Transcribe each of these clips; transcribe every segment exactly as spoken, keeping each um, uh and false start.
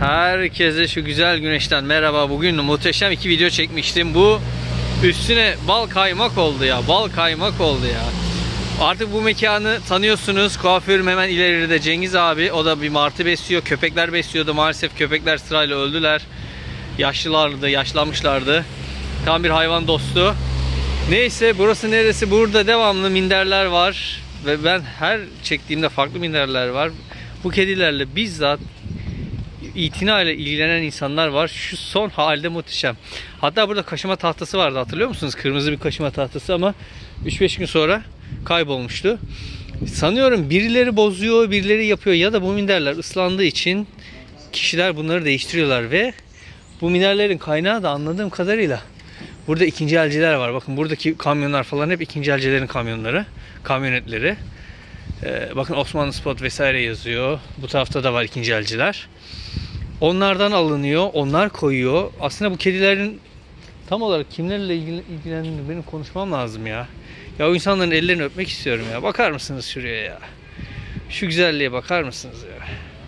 Herkese şu güzel güneşten merhaba. Bugün muhteşem iki video çekmiştim. Bu üstüne bal kaymak oldu ya. Bal kaymak oldu ya. Artık bu mekanı tanıyorsunuz. Kuaförüm hemen ileride Cengiz abi. O da bir martı besliyor. Köpekler besliyordu. Maalesef köpekler sırayla öldüler. Yaşlılardı, yaşlanmışlardı. Tam bir hayvan dostu. Neyse, burası neresi? Burada devamlı minderler var. Ve ben her çektiğimde farklı minderler var. Bu kedilerle bizzat itinayla ilgilenen insanlar var. Şu son halde muhteşem. Hatta burada kaşıma tahtası vardı, hatırlıyor musunuz? Kırmızı bir kaşıma tahtası ama üç beş gün sonra kaybolmuştu. Sanıyorum birileri bozuyor, birileri yapıyor ya da bu minderler ıslandığı için kişiler bunları değiştiriyorlar ve bu minderlerin kaynağı da anladığım kadarıyla burada ikinci elciler var. Bakın buradaki kamyonlar falan hep ikinci elcilerin kamyonları, kamyonetleri. Ee, bakın Osmanlı Spot vesaire yazıyor. Bu tarafta da var ikinci elciler. Onlardan alınıyor, onlar koyuyor. Aslında bu kedilerin tam olarak kimlerle ilgilendiğini benim konuşmam lazım ya. Ya o insanların ellerini öpmek istiyorum ya. Bakar mısınız şuraya ya? Şu güzelliğe bakar mısınız ya?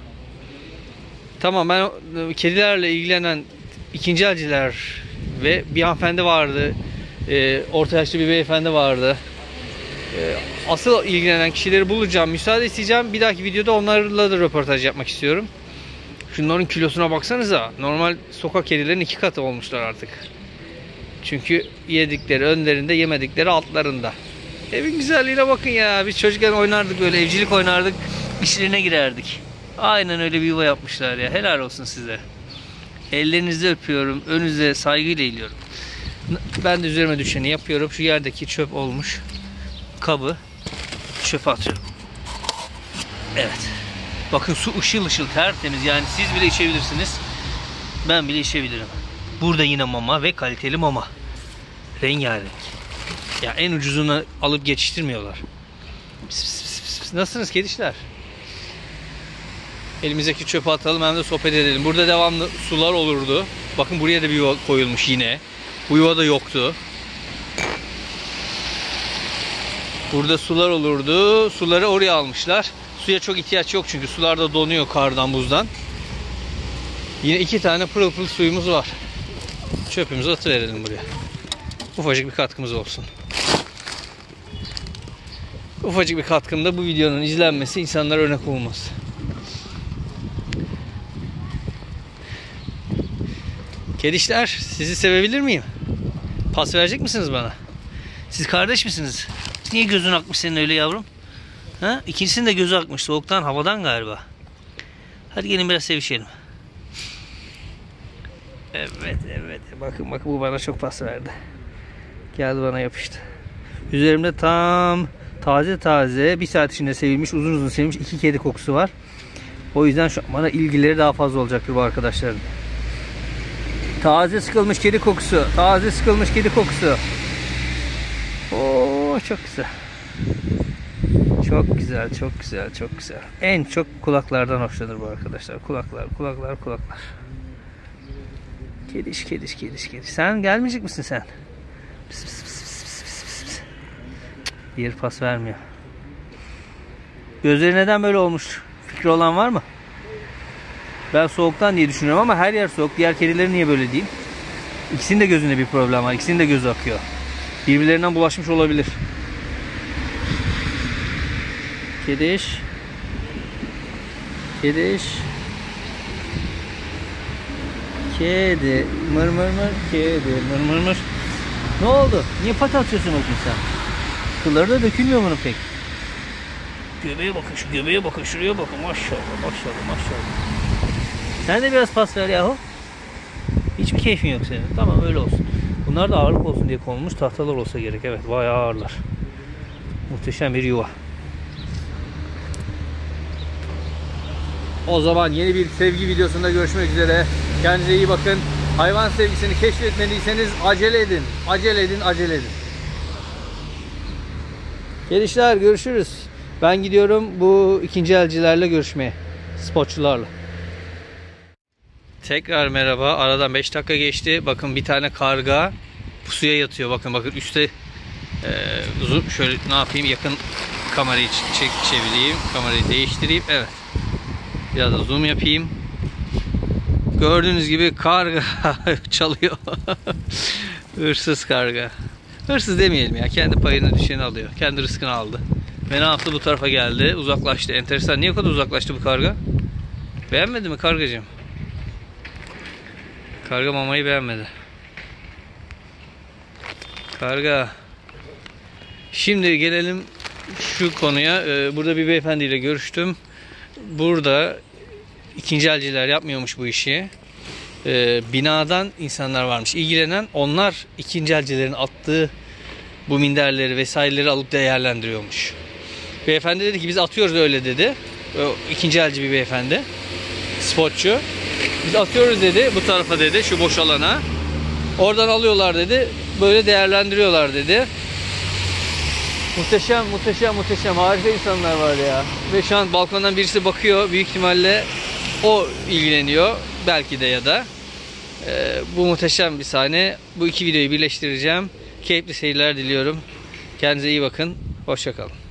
Tamam, ben kedilerle ilgilenen ikinci elciler ve bir hanımefendi vardı. E, orta yaşlı bir beyefendi vardı. E, asıl ilgilenen kişileri bulacağım. Müsaade isteyeceğim. Bir dahaki videoda onlarla da röportaj yapmak istiyorum. Şunların kilosuna baksanıza. Normal sokak kedilerin iki katı olmuşlar artık. Çünkü yedikleri önlerinde, yemedikleri altlarında. Evin güzelliğine bakın ya. Biz çocukken oynardık böyle, evcilik oynardık. İçlerine girerdik. Aynen öyle bir yuva yapmışlar ya. Helal olsun size. Ellerinizi öpüyorum. Önünüze saygıyla eğiliyorum. Ben de üzerime düşeni yapıyorum. Şu yerdeki çöp olmuş kabı çöpe atıyorum. Evet. Bakın su ışıl ışıl tertemiz, yani siz bile içebilirsiniz. Ben bile içebilirim. Burada yine mama ve kaliteli mama. Rengarenk. Ya en ucuzunu alıp geçiştirmiyorlar. Pis, pis, pis, pis. Nasılsınız kedişler? Elimizdeki çöpe atalım, hem de sohbet edelim. Burada devamlı sular olurdu. Bakın buraya da bir yuva koyulmuş yine. Bu yuva da yoktu. Burada sular olurdu. Suları oraya almışlar. Suya çok ihtiyaç yok çünkü sular da donuyor kardan, buzdan. Yine iki tane pırıl pırıl suyumuz var. Çöpümüzü atıverelim buraya. Ufacık bir katkımız olsun. Ufacık bir katkımda bu videonun izlenmesi, insanlara örnek olması. Kedişler, sizi sevebilir miyim? Pas verecek misiniz bana? Siz kardeş misiniz? Niye gözün akmış senin öyle yavrum? Ha? İkincisinin de gözü akmış. Soğuktan, havadan galiba. Hadi gelin biraz sevişelim. Evet, evet. Bakın bakın, bu bana çok pas verdi. Geldi bana yapıştı. Üzerimde tam taze taze bir saat içinde sevilmiş, uzun uzun sevilmiş iki kedi kokusu var. O yüzden şu bana ilgileri daha fazla olacaktır bu arkadaşların. Taze sıkılmış kedi kokusu. Taze sıkılmış kedi kokusu. Oo, çok güzel. Çok güzel, çok güzel, çok güzel. En çok kulaklardan hoşlanır bu arkadaşlar. Kulaklar, kulaklar, kulaklar. Kediş, kediş, kediş, kediş. Sen gelmeyecek misin sen? Pıs, pıs, pıs, pıs, pıs, pıs, pıs. Diğer pas vermiyor. Gözleri neden böyle olmuş? Fikri olan var mı? Ben soğuktan diye düşünüyorum ama her yer soğuk. Diğer kedilerin niye böyle değil? İkisinin de gözünde bir problem var. İkisinin de gözü akıyor. Birbirlerinden bulaşmış olabilir. Kediş. Kediş. Kedi. Mır mır mır. Kedi. Mır mır mır. Ne oldu? Niye pati atıyorsun bakayım sen? Kılları da dökülmüyor bunun pek. Göbeğe bakın, şu göbeğe bakın, şuraya bakın. Maşallah, maşallah, maşallah. Sen de biraz pas ver yahu. Hiçbir keyfin yok senin. Tamam, öyle olsun. Bunlar da ağırlık olsun diye konulmuş tahtalar olsa gerek. Evet, bayağı ağırlar. Muhteşem bir yuva. O zaman yeni bir sevgi videosunda görüşmek üzere. Kendinize iyi bakın. Hayvan sevgisini keşfetmediyseniz acele edin. Acele edin, acele edin. Gelişler, görüşürüz. Ben gidiyorum bu ikinci elcilerle görüşmeye. Spotçularla. Tekrar merhaba. Aradan beş dakika geçti. Bakın bir tane karga pusuya yatıyor. Bakın bakın üstte e, şöyle ne yapayım, yakın kamerayı çek, çevireyim. Kamerayı değiştireyim. Evet. Biraz da zoom yapayım. Gördüğünüz gibi karga çalıyor. Hırsız karga. Hırsız demeyelim ya. Kendi payını düşeni alıyor. Kendi rızkını aldı. Ve ne yaptı? Bu tarafa geldi. Uzaklaştı. Enteresan. Niye o kadar uzaklaştı bu karga? Beğenmedi mi kargacığım? Karga mamayı beğenmedi. Karga. Şimdi gelelim şu konuya. Burada bir beyefendiyle görüştüm. Burada ikinci elciler yapmıyormuş bu işi. Binadan insanlar varmış ilgilenen. Onlar ikinci elcilerin attığı bu minderleri vesaireleri alıp değerlendiriyormuş. Beyefendi dedi ki biz atıyoruz öyle dedi. O ikinci elci bir beyefendi. Spotçu. Biz atıyoruz dedi bu tarafa dedi, şu boş alana. Oradan alıyorlar dedi. Böyle değerlendiriyorlar dedi. Muhteşem, muhteşem, muhteşem. Harika insanlar var ya. Ve şu an balkondan birisi bakıyor. Büyük ihtimalle o ilgileniyor. Belki de ya da. Ee, bu muhteşem bir sahne. Bu iki videoyu birleştireceğim. Keyifli seyirler diliyorum. Kendinize iyi bakın. Hoşça kalın.